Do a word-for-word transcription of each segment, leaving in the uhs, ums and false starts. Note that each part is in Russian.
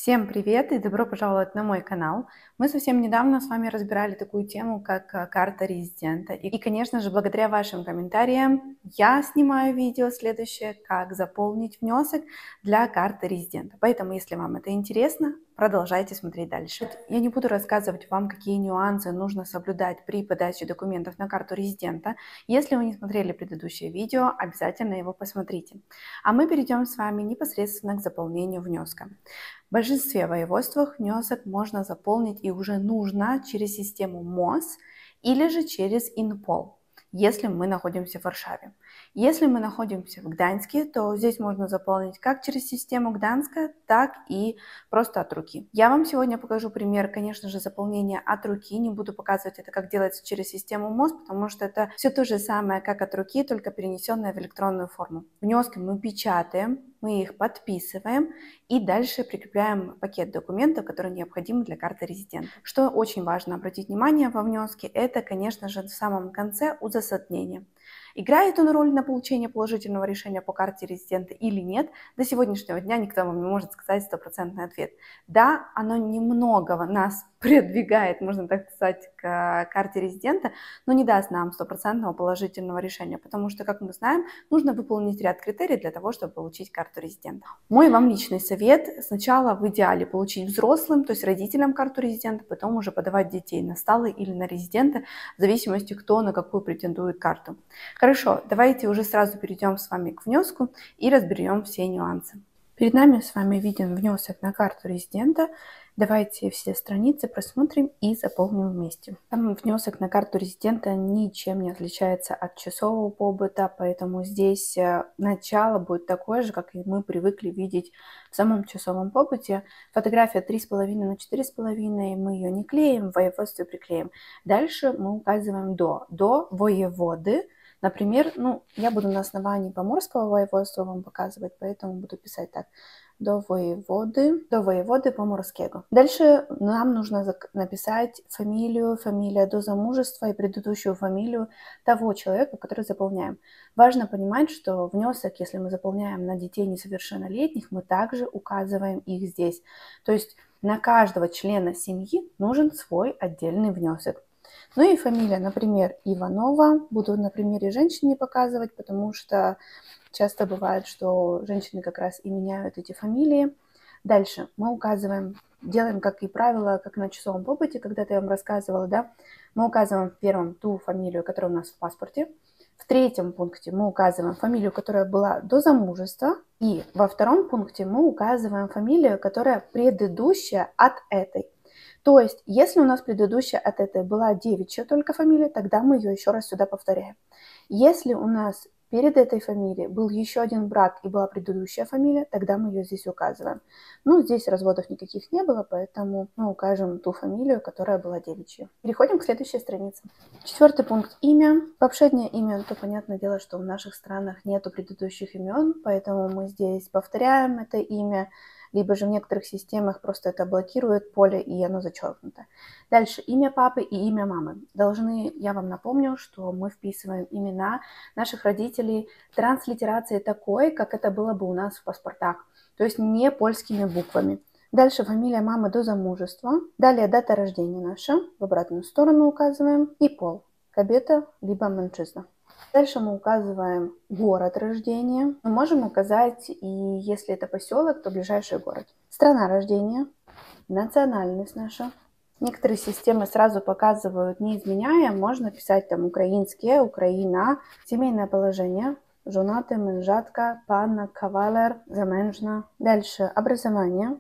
Всем привет и добро пожаловать на мой канал. Мы совсем недавно с вами разбирали такую тему, как э, карта резидента. И, конечно же, благодаря вашим комментариям я снимаю видео следующее, как заполнить внесок для карты резидента. Поэтому, если вам это интересно, продолжайте смотреть дальше. Я не буду рассказывать вам, какие нюансы нужно соблюдать при подаче документов на карту резидента. Если вы не смотрели предыдущее видео, обязательно его посмотрите. А мы перейдем с вами непосредственно к заполнению внеска. В большинстве воеводствах внесок можно заполнить и уже нужно через систему МОЗ или же через Инпол, если мы находимся в Варшаве. Если мы находимся в Гданьске, то здесь можно заполнить как через систему Гданьска, так и просто от руки. Я вам сегодня покажу пример, конечно же, заполнения от руки. Не буду показывать это, как делается через систему МОЗ, потому что это все то же самое, как от руки, только перенесенное в электронную форму. Внески мы печатаем, мы их подписываем и дальше прикрепляем пакет документов, которые необходимы для карты резидента. Что очень важно обратить внимание во внеске, это, конечно же, в самом конце узасаднение. Играет он роль на получение положительного решения по карте резидента или нет, до сегодняшнего дня никто вам не может сказать стопроцентный ответ. Да, оно немного нас продвигает, можно так сказать, к карте резидента, но не даст нам стопроцентного положительного решения, потому что, как мы знаем, нужно выполнить ряд критерий для того, чтобы получить карту резидента. Мой вам личный совет: сначала в идеале получить взрослым, то есть родителям карту резидента, потом уже подавать детей на сталый или на резидента, в зависимости, кто на какую претендует карту. Хорошо, давайте уже сразу перейдем с вами к внеску и разберем все нюансы. Перед нами с вами виден внесок на карту резидента. Давайте все страницы просмотрим и заполним вместе. Сам внесок на карту резидента ничем не отличается от часового побыта, поэтому здесь начало будет такое же, как и мы привыкли видеть в самом часовом побыте. Фотография три с половиной на четыре с половиной, мы ее не клеим, в воеводстве приклеим. Дальше мы указываем до, до воеводы. Например, ну, я буду на основании поморского воеводства вам показывать, поэтому буду писать так: до воеводы, до воеводы поморского. Дальше нам нужно написать фамилию, фамилия до замужества и предыдущую фамилию того человека, который заполняем. Важно понимать, что внесок, если мы заполняем на детей несовершеннолетних, мы также указываем их здесь. То есть на каждого члена семьи нужен свой отдельный внесок. Ну и фамилия, например, Иванова. Буду на примере женщины показывать, потому что часто бывает, что женщины как раз и меняют эти фамилии. Дальше мы указываем, делаем, как и правило, как на часовом побыте, когда-то я вам рассказывала, да, мы указываем в первом ту фамилию, которая у нас в паспорте. В третьем пункте мы указываем фамилию, которая была до замужества. И во втором пункте мы указываем фамилию, которая предыдущая от этой. То есть, если у нас предыдущая от этой была девичья только фамилия, тогда мы ее еще раз сюда повторяем. Если у нас перед этой фамилией был еще один брак и была предыдущая фамилия, тогда мы ее здесь указываем. Ну, здесь разводов никаких не было, поэтому мы укажем ту фамилию, которая была девичья. Переходим к следующей странице. Четвертый пункт – имя. Попшеднее имя, то понятное дело, что в наших странах нету предыдущих имен, поэтому мы здесь повторяем это имя, либо же в некоторых системах просто это блокирует поле и оно зачеркнуто. Дальше имя папы и имя мамы. Должны, я вам напомню, что мы вписываем имена наших родителей транслитерацией такой, как это было бы у нас в паспортах, то есть не польскими буквами. Дальше фамилия мамы до замужества. Далее дата рождения наша, в обратную сторону указываем, и пол. Кобета либо мужчина. Дальше мы указываем город рождения. Мы можем указать, и если это поселок, то ближайший город. Страна рождения, национальность наша. Некоторые системы сразу показывают, не изменяя, можно писать там украинские, Украина, семейное положение, женаты, мężatka, панна, кавалер, замężna. Дальше образование.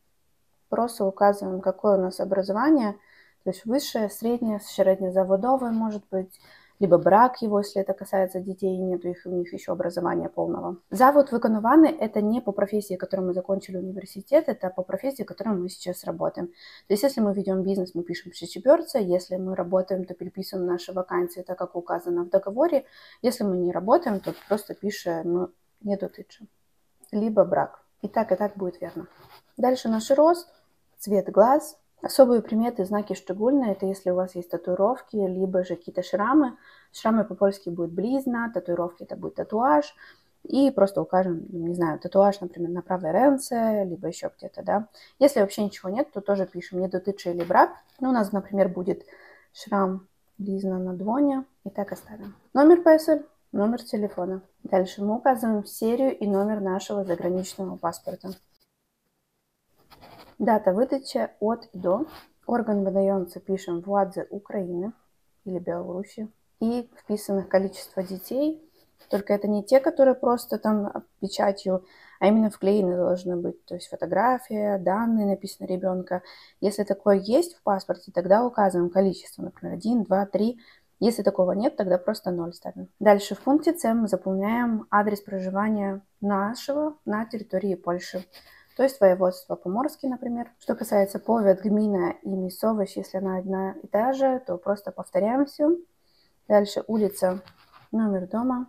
Просто указываем, какое у нас образование, то есть высшее, среднее, среднезаводовое может быть, либо брак его, если это касается детей, нет их, у них еще образования полного. Завод виконуваний – это не по профессии, которую мы закончили университет, это по профессии, которой мы сейчас работаем. То есть если мы ведем бизнес, мы пишем «шичеберца», если мы работаем, то переписываем наши вакансии так, как указано в договоре. Если мы не работаем, то просто пишем «не дотычем», либо брак. И так, и так будет верно. Дальше наш рост, цвет глаз. Особые приметы, знаки szczególne – это если у вас есть татуировки, либо же какие-то шрамы. Шрамы по-польски будет близна, татуировки – это будет татуаж. и просто укажем, не знаю, татуаж, например, на правой ренце, либо еще где-то, да. Если вообще ничего нет, то тоже пишем недотычий брак. Ну, у нас, например, будет шрам близно на двоне, и так оставим. Номер песель, номер телефона. Дальше мы указываем серию и номер нашего заграничного паспорта. Дата выдачи от и до. Орган выдается, пишем Владзе Украины или Беларуси. И вписанных количество детей. Только это не те, которые просто там печатью, а именно вклеены должны быть. То есть фотография, данные, написано ребенка. Если такое есть в паспорте, тогда указываем количество, например, один, два, три. Если такого нет, тогда просто ноль ставим. Дальше в пункте С мы заполняем адрес проживания нашего на территории Польши. То есть воеводство Поморский, например. Что касается повет, гмина и мясовость, если она одна и та же, то просто повторяем все. Дальше улица, номер дома,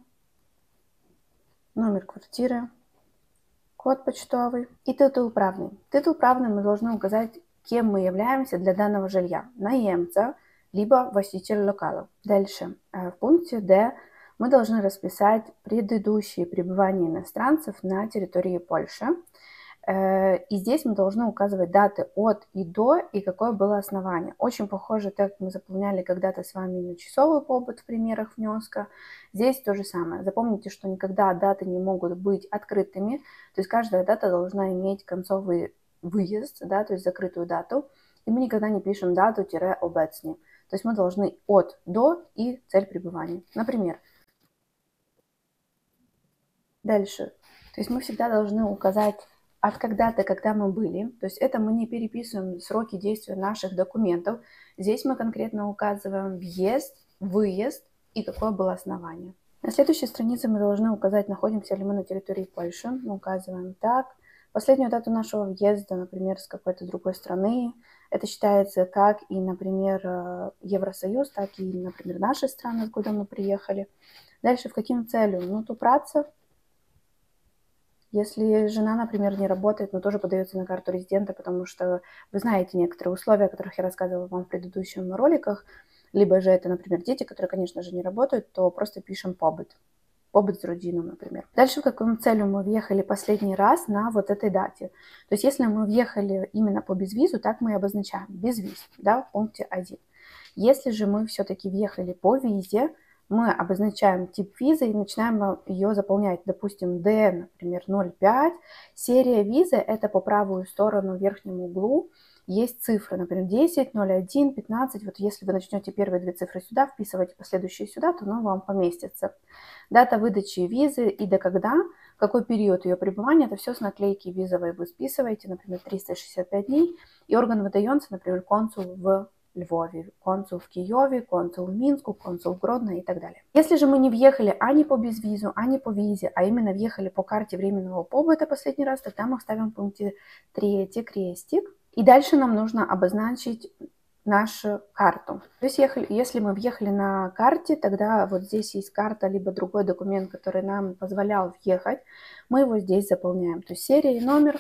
номер квартиры, код почтовый и титул правный. Титул правный мы должны указать, кем мы являемся для данного жилья. Наемца, либо властитель локала. Дальше в пункте Д мы должны расписать предыдущие пребывания иностранцев на территории Польши. И здесь мы должны указывать даты от и до и какое было основание. Очень похоже, так как мы заполняли когда-то с вами на часовый побыт в примерах внеска. Здесь то же самое. Запомните, что никогда даты не могут быть открытыми. То есть каждая дата должна иметь концовый выезд, да, то есть закрытую дату. И мы никогда не пишем дату-обecnie. То есть мы должны от, до и цель пребывания. Например, дальше. То есть мы всегда должны указать от когда-то, когда мы были. То есть это мы не переписываем сроки действия наших документов. Здесь мы конкретно указываем въезд, выезд и какое было основание. На следующей странице мы должны указать, находимся ли мы на территории Польши. Мы указываем так. Последнюю дату нашего въезда, например, с какой-то другой страны. Это считается как и, например, Евросоюз, так и, например, наши страны, откуда мы приехали. Дальше, в каким целям? Ну, то праца. Если жена, например, не работает, но тоже подается на карту резидента, потому что вы знаете некоторые условия, о которых я рассказывала вам в предыдущих роликах, либо же это, например, дети, которые, конечно же, не работают, то просто пишем побыт. Побыт с родиной, например. Дальше, в каком целью мы въехали последний раз на вот этой дате. То есть, если мы въехали именно по безвизу, так мы и обозначаем безвиз, да, в пункте один. Если же мы все-таки въехали по визе, мы обозначаем тип визы и начинаем ее заполнять. Допустим, D, например, ноль пять. Серия визы – это по правую сторону в верхнем углу. Есть цифры, например, десять, ноль один, пятнадцать. Вот если вы начнете первые две цифры сюда, вписываете последующие сюда, то оно вам поместится. Дата выдачи визы и до когда, какой период ее пребывания, это все с наклейки визовой вы списываете, например, триста шестьдесят пять дней. И орган выдается, например, консул в Львове, консул в Киеве, консул в Минску, консул в Гродно и так далее. Если же мы не въехали а не по безвизу, а не по визе, а именно въехали по карте временного побыта последний раз, тогда мы ставим в пункте третий крестик. И дальше нам нужно обозначить нашу карту. То есть если мы въехали на карте, тогда вот здесь есть карта, либо другой документ, который нам позволял въехать. Мы его здесь заполняем. То есть серия и номер.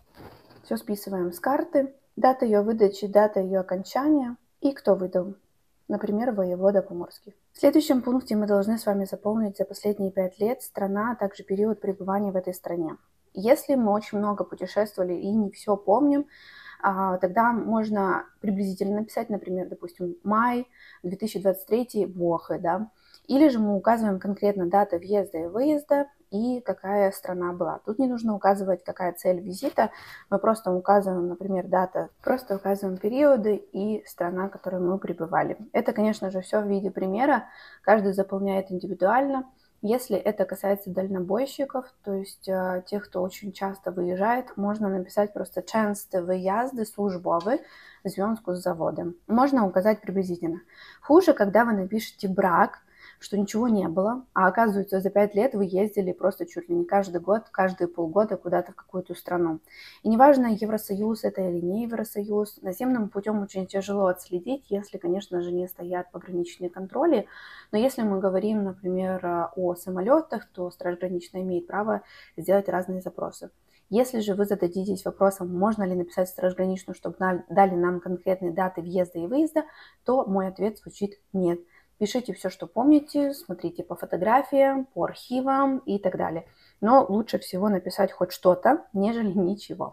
Все списываем с карты. Дата ее выдачи, дата ее окончания и кто выдал. Например, воевода Поморский. В следующем пункте мы должны с вами заполнить за последние пять лет страна, а также период пребывания в этой стране. Если мы очень много путешествовали и не все помним, тогда можно приблизительно написать, например, допустим, май две тысячи двадцать третий, Вохы, да. Или же мы указываем конкретно дату въезда и выезда и какая страна была. Тут не нужно указывать, какая цель визита, мы просто указываем, например, дата, просто указываем периоды и страна, в которой мы пребывали. Это, конечно же, все в виде примера, каждый заполняет индивидуально. Если это касается дальнобойщиков, то есть э, тех, кто очень часто выезжает, можно написать просто «частые выезды службовые» в зwiązku с заводом. Можно указать приблизительно. Хуже, когда вы напишете «брак», что ничего не было, а оказывается за пять лет вы ездили просто чуть ли не каждый год, каждые полгода куда-то в какую-то страну. И неважно, Евросоюз это или не Евросоюз, наземным путем очень тяжело отследить, если, конечно же, не стоят пограничные контроли. Но если мы говорим, например, о самолетах, то Страж граничная имеет право сделать разные запросы. Если же вы зададитесь вопросом, можно ли написать Страж граничную, чтобы дали нам конкретные даты въезда и выезда, то мой ответ звучит нет. Пишите все, что помните, смотрите по фотографиям, по архивам и так далее. Но лучше всего написать хоть что-то, нежели ничего.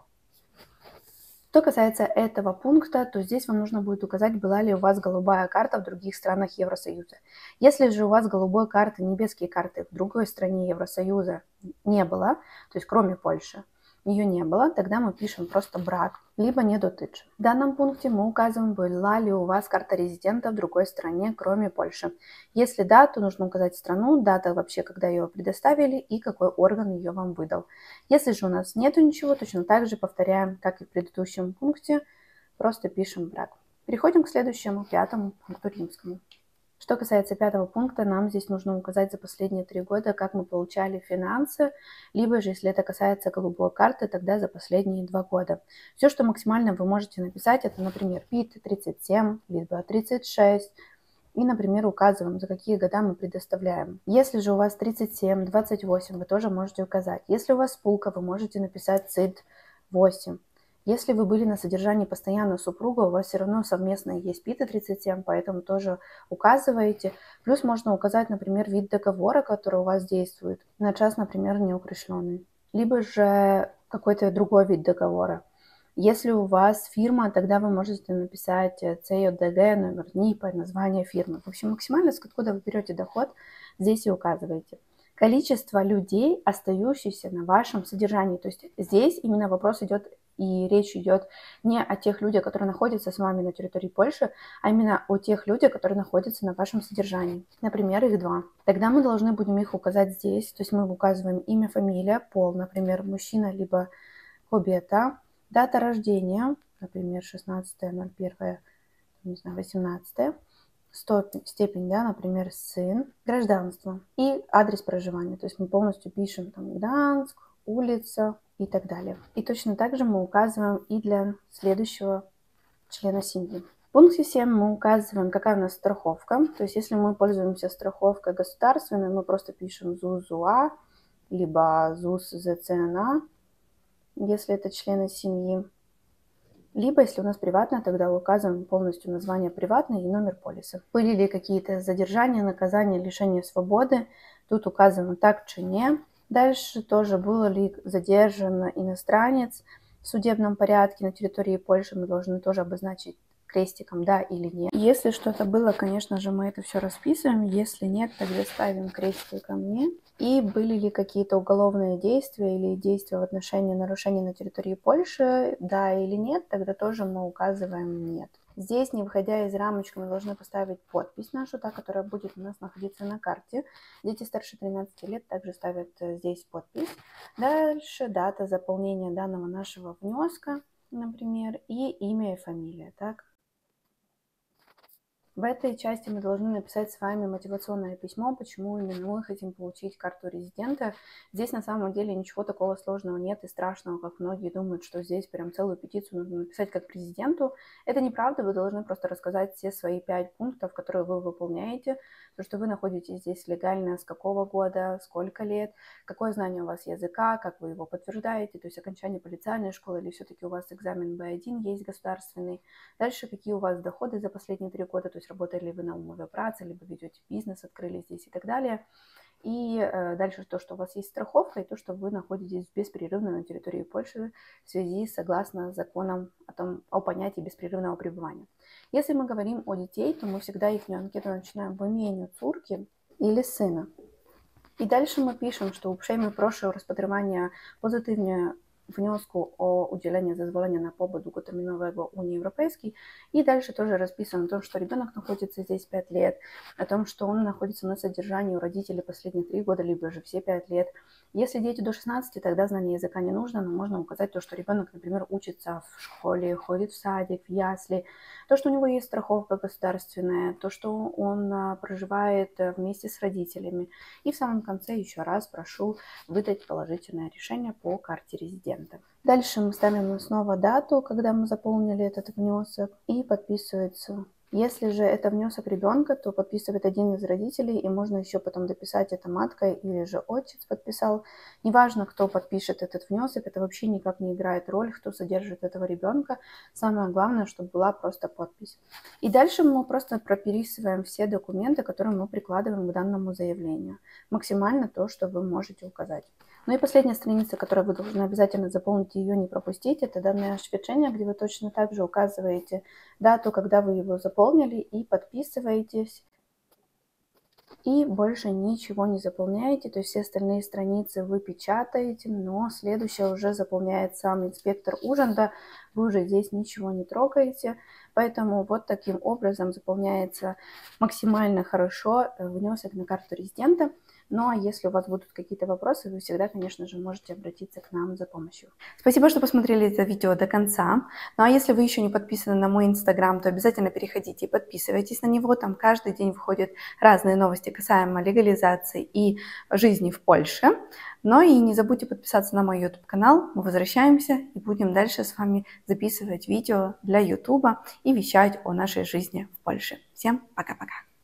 Что касается этого пункта, то здесь вам нужно будет указать, была ли у вас голубая карта в других странах Евросоюза. Если же у вас голубой карты, небесные карты в другой стране Евросоюза не было, то есть кроме Польши, ее не было, тогда мы пишем просто брак, либо не дотычен. В данном пункте мы указываем, была ли у вас карта резидента в другой стране, кроме Польши. Если да, то нужно указать страну, дата вообще, когда ее предоставили и какой орган ее вам выдал. Если же у нас нету ничего, точно так же повторяем, как и в предыдущем пункте, просто пишем брак. Переходим к следующему, пятому пункту римскому. Что касается пятого пункта, нам здесь нужно указать за последние три года, как мы получали финансы, либо же, если это касается голубой карты, тогда за последние два года. Все, что максимально вы можете написать, это, например, ПИТ тридцать семь, либо тридцать шесть, и, например, указываем, за какие года мы предоставляем. Если же у вас тридцать семь, двадцать восемь, вы тоже можете указать. Если у вас спулка, вы можете написать ЦИД восемь. Если вы были на содержании постоянно супруга, у вас все равно совместно есть ПИТа тридцать семь, поэтому тоже указываете. Плюс можно указать, например, вид договора, который у вас действует, на час, например, неукрепленный. Либо же какой-то другой вид договора. Если у вас фирма, тогда вы можете написать ЦОДГ, номер НИПа, название фирмы. В общем, максимально, откуда вы берете доход, здесь и указываете. Количество людей, остающихся на вашем содержании. То есть здесь именно вопрос идет и речь идет не о тех людях, которые находятся с вами на территории Польши, а именно о тех людях, которые находятся на вашем содержании. Например, их два. Тогда мы должны будем их указать здесь. То есть мы указываем имя, фамилия, пол, например, мужчина либо кобета, дата рождения, например, шестнадцатое ноль первое, не знаю, восемнадцатое, степень, степень, да, например, сын, гражданство и адрес проживания. То есть мы полностью пишем там Гданск, улица и так далее. И точно так же мы указываем и для следующего члена семьи. В пункте семь мы указываем, какая у нас страховка. То есть если мы пользуемся страховкой государственной, мы просто пишем ЗУЗУА, либо ЗУС-ЗЦНА, если это члены семьи. Либо, если у нас приватная, тогда указываем полностью название приватной и номер полиса. Были ли какие-то задержания, наказания, лишения свободы, тут указываем так чи не. Дальше тоже, было ли задержан иностранец в судебном порядке на территории Польши, мы должны тоже обозначить крестиком да или нет. Если что-то было, конечно же, мы это все расписываем. Если нет, тогда ставим крестик ко мне. И были ли какие-то уголовные действия или действия в отношении нарушений на территории Польши, да или нет, тогда тоже мы указываем нет. Здесь, не выходя из рамочки, мы должны поставить подпись нашу, та, которая будет у нас находиться на карте. Дети старше тринадцати лет также ставят здесь подпись. Дальше дата заполнения данного нашего внеска, например, и имя и фамилия. Так? В этой части мы должны написать с вами мотивационное письмо, почему именно мы хотим получить карту резидента. Здесь на самом деле ничего такого сложного нет и страшного, как многие думают, что здесь прям целую петицию нужно написать как президенту. Это неправда, вы должны просто рассказать все свои пять пунктов, которые вы выполняете, то, что вы находитесь здесь легально, с какого года, сколько лет, какое знание у вас языка, как вы его подтверждаете, то есть окончание полициальной школы или все-таки у вас экзамен бэ один есть государственный. Дальше, какие у вас доходы за последние три года, то есть работали ли вы на умове працы, либо ведете бизнес, открыли здесь и так далее. И э, дальше то, что у вас есть страховка, и то, что вы находитесь беспрерывно на территории Польши в связи согласно законам о, том, о понятии беспрерывного пребывания. Если мы говорим о детей, то мы всегда их анкету начинаем в imieniu córki или сына. И дальше мы пишем, що uprzejmy proszę o rozpatrywanie pozytywnie wniosku o udzielenie zezwolenia на побыт długoterminowego Унии Европейской. И дальше тоже расписано о том, что ребенок находится здесь пять лет, о том, что он находится на содержании у родителей последние три года, либо же все пять лет. Если дети до шестнадцати, тогда знание языка не нужно, но можно указать то, что ребенок, например, учится в школе, ходит в садик, в ясли, то, что у него есть страховка государственная, то, что он проживает вместе с родителями. И в самом конце еще раз прошу выдать положительное решение по карте резидента. Дальше мы ставим снова дату, когда мы заполнили этот внесок, и подписывается Если же это внесок ребенка, то подписывает один из родителей, и можно еще потом дописать это маткой или же отец подписал. Неважно, кто подпишет этот внесок, это вообще никак не играет роль, кто содержит этого ребенка. Самое главное, чтобы была просто подпись. И дальше мы просто прописываем все документы, которые мы прикладываем к данному заявлению. Максимально то, что вы можете указать. Ну и последняя страница, которую вы должны обязательно заполнить, ее не пропустить, это данное освещение, где вы точно так же указываете дату, когда вы его заполнили, и подписываетесь. И больше ничего не заполняете, то есть все остальные страницы вы печатаете, но следующее уже заполняет сам инспектор Ужинда, вы уже здесь ничего не трогаете. Поэтому вот таким образом заполняется максимально хорошо внесок на карту резидента. Ну а если у вас будут какие-то вопросы, вы всегда, конечно же, можете обратиться к нам за помощью. Спасибо, что посмотрели это видео до конца. Ну а если вы еще не подписаны на мой инстаграм, то обязательно переходите и подписывайтесь на него. Там каждый день выходят разные новости касаемо легализации и жизни в Польше. Но и не забудьте подписаться на мой YouTube канал. Мы возвращаемся и будем дальше с вами записывать видео для YouTube и вещать о нашей жизни в Польше. Всем пока-пока!